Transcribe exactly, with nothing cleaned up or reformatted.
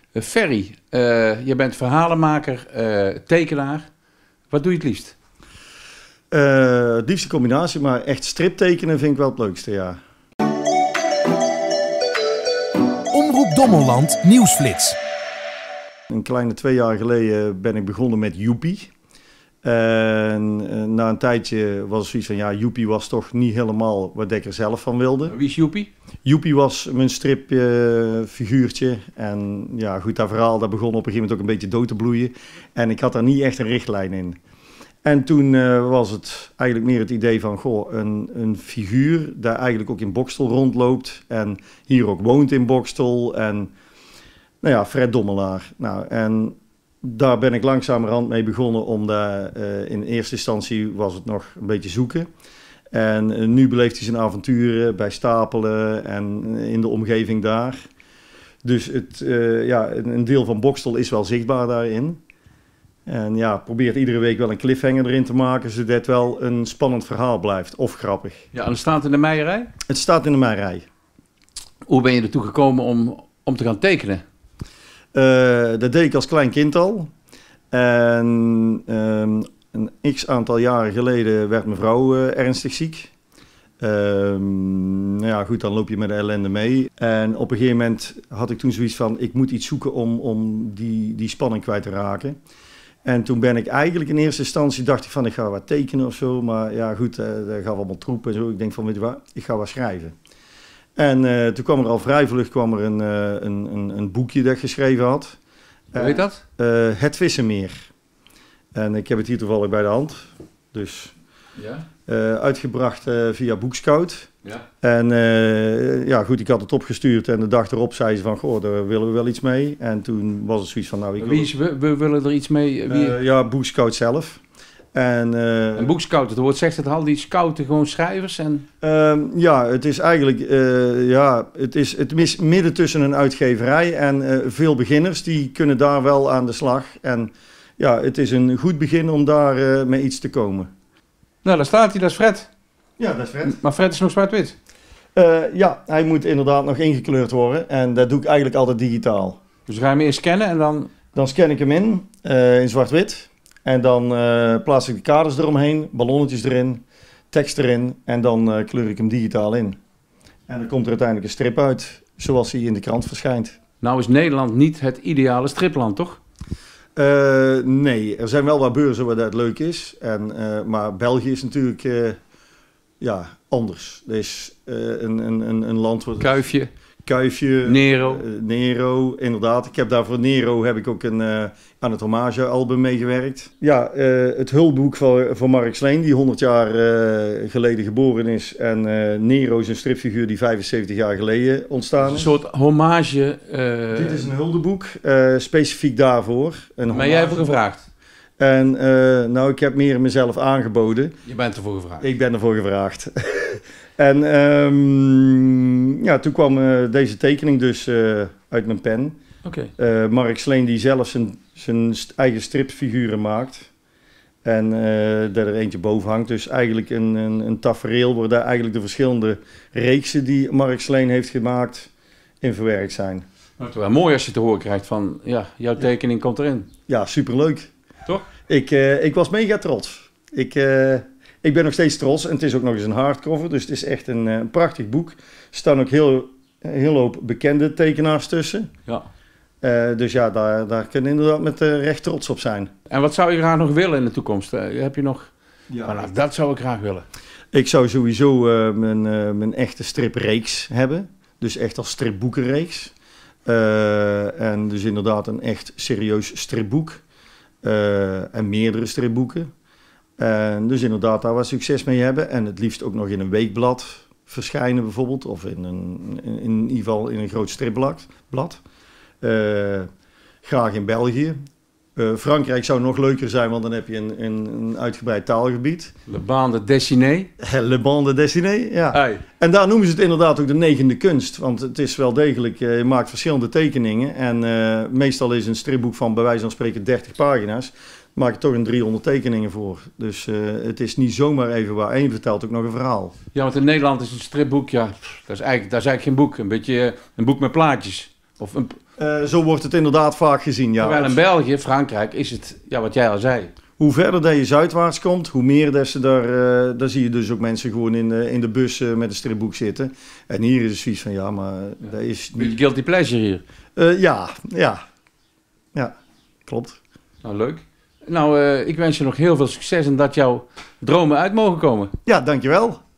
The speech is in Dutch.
Uh, Ferry, uh, je bent verhalenmaker, uh, tekenaar. Wat doe je het liefst? Uh, het liefste combinatie, maar echt striptekenen vind ik wel het leukste, ja. Omroep Dommelland Nieuwsflits. Een kleine twee jaar geleden ben ik begonnen met Joepie. En uh, na een tijdje was het zoiets van, ja, Joepie was toch niet helemaal wat ik er zelf van wilde. Wie is Joepie? Joepie was mijn stripfiguurtje. Uh, en ja, goed, dat verhaal dat begon op een gegeven moment ook een beetje dood te bloeien. En ik had daar niet echt een richtlijn in. En toen uh, was het eigenlijk meer het idee van, goh, een, een figuur dat eigenlijk ook in Boxtel rondloopt. En hier ook woont in Boxtel. En nou ja, Fred Dommelaar. Nou, en daar ben ik langzamerhand mee begonnen, omdat uh, in eerste instantie was het nog een beetje zoeken. En uh, nu beleeft hij zijn avonturen bij Stapelen en in de omgeving daar. Dus het, uh, ja, een deel van Boxtel is wel zichtbaar daarin. En ja, probeert iedere week wel een cliffhanger erin te maken, zodat het wel een spannend verhaal blijft, of grappig. Ja, en het staat in de Meijerij? Het staat in de Meijerij. X Hoe ben je ertoe gekomen om, om te gaan tekenen? Uh, dat deed ik als klein kind al. En um, een x aantal jaren geleden werd mijn vrouw uh, ernstig ziek. Um, nou ja, goed, dan loop je met de ellende mee. En op een gegeven moment had ik toen zoiets van, ik moet iets zoeken om, om die, die spanning kwijt te raken. En toen ben ik eigenlijk in eerste instantie, dacht ik van, ik ga wat tekenen of zo. Maar ja, goed, uh, daar gaf allemaal troep en zo. Ik denk van, weet je wat, ik ga wat schrijven. En uh, toen kwam er al vrij vlug kwam er een, uh, een, een, een boekje dat ik geschreven had. Hoe heet dat? Uh, Het Vissenmeer. En ik heb het hier toevallig bij de hand. Dus ja. uh, uitgebracht uh, via Boekscout. Ja. En uh, ja, goed, ik had het opgestuurd en de dag erop zei ze van, goh, daar willen we wel iets mee. En toen was het zoiets van, nou... Ik Wie is, we, we willen er iets mee? Wie? Uh, ja, Boekscout zelf. En, uh, een boekscout, het woord zegt het al, die scouten gewoon schrijvers en... Uh, ja, het is eigenlijk, uh, ja, het is, het is midden tussen een uitgeverij en uh, veel beginners, die kunnen daar wel aan de slag. En ja, het is een goed begin om daar uh, mee iets te komen. Nou, daar staat hij, dat is Fred. Ja, dat is Fred. Maar Fred is nog zwart-wit? Uh, ja, hij moet inderdaad nog ingekleurd worden en dat doe ik eigenlijk altijd digitaal. Dus ga je hem eerst scannen en dan... Dan scan ik hem in, uh, in zwart-wit. En dan uh, plaats ik de kaders eromheen, ballonnetjes erin, tekst erin en dan uh, kleur ik hem digitaal in. En dan komt er uiteindelijk een strip uit, zoals hij in de krant verschijnt. Nou is Nederland niet het ideale stripland, toch? Uh, nee, er zijn wel wat beurzen waar dat leuk is. En, uh, maar België is natuurlijk uh, ja, anders. Het is uh, een, een, een land... Wat Kuifje. Kuifje. Nero. Uh, Nero, inderdaad. Ik heb daar voor Nero heb ik ook een, uh, aan het hommage-album meegewerkt. Ja, uh, het hulpboek voor, voor Mark Sleen, die honderd jaar uh, geleden geboren is. En uh, Nero is een stripfiguur die vijfenzeventig jaar geleden ontstaan is. Een soort hommage. Uh... Dit is een hulpboek, uh, specifiek daarvoor. Een maar jij hebt er gevraagd? En uh, nou, ik heb meer mezelf aangeboden. Je bent ervoor gevraagd? Ik ben ervoor gevraagd. En um, ja, toen kwam uh, deze tekening dus uh, uit mijn pen. Okay. Uh, Mark Sleen die zelf zijn, zijn eigen stripfiguren maakt. En uh, daar er eentje boven hangt. Dus eigenlijk een, een, een tafereel waar daar eigenlijk de verschillende reeksen die Mark Sleen heeft gemaakt in verwerkt zijn. Nou, het is wel mooi als je te horen krijgt van, ja, jouw tekening ja. komt erin. Ja, superleuk. Toch? Ik, uh, ik was mega trots. Ik... Uh, Ik ben nog steeds trots en het is ook nog eens een hardcover, dus het is echt een, een prachtig boek. Er staan ook heel, heel hoop bekende tekenaars tussen. Ja. Uh, dus ja, daar, daar kun je inderdaad met uh, recht trots op zijn. En wat zou je graag nog willen in de toekomst? Uh, heb je nog... Ja. Maar nou, dat zou ik graag willen. Ik zou sowieso uh, mijn, uh, mijn echte stripreeks hebben. Dus echt als stripboekenreeks. Uh, en dus inderdaad een echt serieus stripboek. Uh, en meerdere stripboeken. En dus inderdaad daar wat succes mee hebben. En het liefst ook nog in een weekblad verschijnen bijvoorbeeld. Of in, een, in, in ieder geval in een groot stripblad. Blad. Uh, graag in België. Uh, Frankrijk zou nog leuker zijn, want dan heb je een, een, een uitgebreid taalgebied. Le bande dessinée. Le bande dessinée, ja. Ai. En daar noemen ze het inderdaad ook de negende kunst. Want het is wel degelijk, uh, je maakt verschillende tekeningen. En uh, meestal is een stripboek van bij wijze van spreken dertig pagina's. Maak je toch een driehonderd tekeningen voor. Dus uh, het is niet zomaar even waar. En je vertelt ook nog een verhaal. Ja, want in Nederland is een stripboek, ja, dat is eigenlijk, dat is eigenlijk geen boek. Een beetje een boek met plaatjes. Of een, Uh, zo wordt het inderdaad vaak gezien, ja. Terwijl in België, Frankrijk, is het, ja, wat jij al zei. Hoe verder dat je zuidwaarts komt, hoe meer dat ze daar, uh, daar zie je dus ook mensen gewoon in, uh, in de bus uh, met een stripboek zitten. En hier is het zoiets van, ja, maar ja. dat is niet... Guilty pleasure hier. Uh, ja, ja. Ja, klopt. Nou, leuk. Nou, uh, ik wens je nog heel veel succes en dat jouw dromen uit mogen komen. Ja, dankjewel.